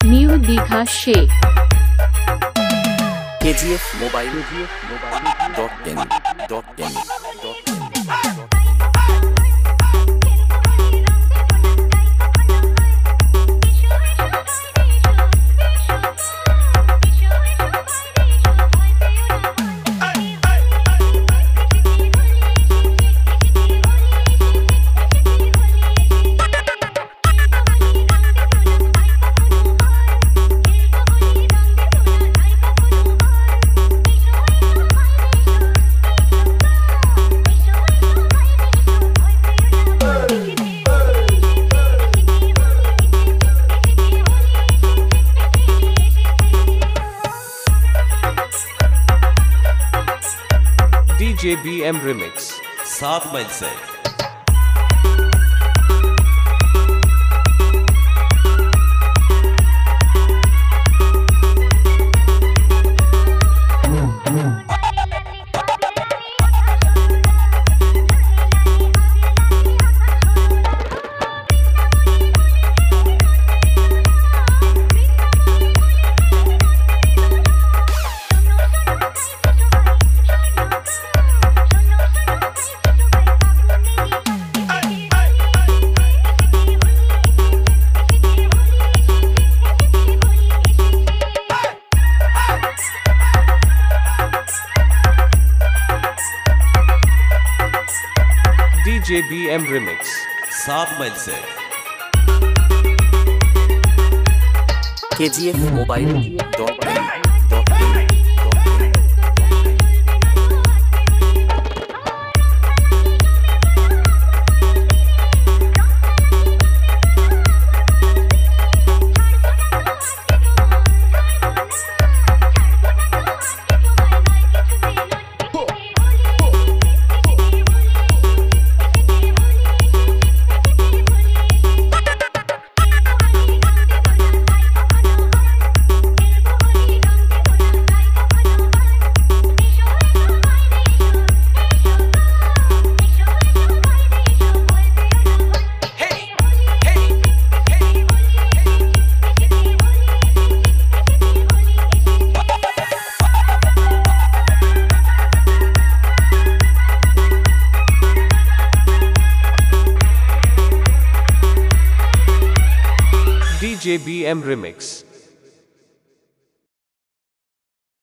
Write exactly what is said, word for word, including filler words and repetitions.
New Digha She. K G F Mobile dot in dot in dot in. D J B M Remix सात मील से D J B M Remix सात मील से K G F Mobile dot in dot in. D J B M Remix